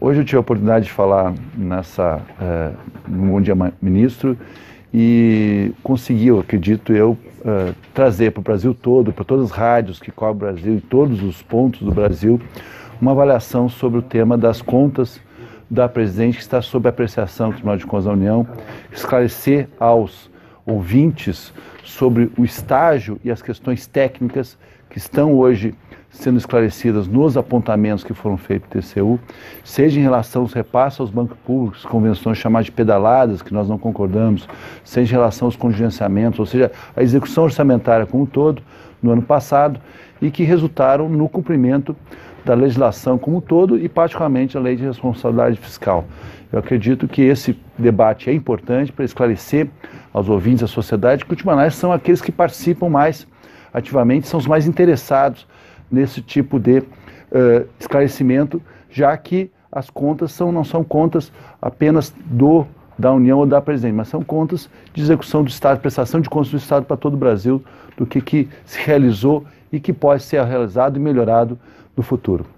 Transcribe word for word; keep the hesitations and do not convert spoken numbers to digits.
Hoje eu tive a oportunidade de falar nessa, é, no Bom Dia Ministro e consegui, eu acredito eu, é, trazer para o Brasil todo, para todas as rádios que cobrem o Brasil, em todos os pontos do Brasil, uma avaliação sobre o tema das contas da presidente que está sob apreciação do Tribunal de Contas da União, esclarecer aos ouvintes sobre o estágio e as questões técnicas que estão hoje sendo esclarecidas nos apontamentos que foram feitos pelo T C U, seja em relação aos repasses aos bancos públicos, convenções chamadas de pedaladas, que nós não concordamos, seja em relação aos contingenciamentos, ou seja, a execução orçamentária como um todo, no ano passado, e que resultaram no cumprimento da legislação como um todo e particularmente a Lei de Responsabilidade Fiscal. Eu acredito que esse debate é importante para esclarecer aos ouvintes, à sociedade, que, em última análise, são aqueles que participam mais ativamente, são os mais interessados nesse tipo de uh, esclarecimento, já que as contas são, não são contas apenas do, da União ou da presidente, mas são contas de execução do Estado, prestação de contas do Estado para todo o Brasil, do que, que se realizou e que pode ser realizado e melhorado no futuro.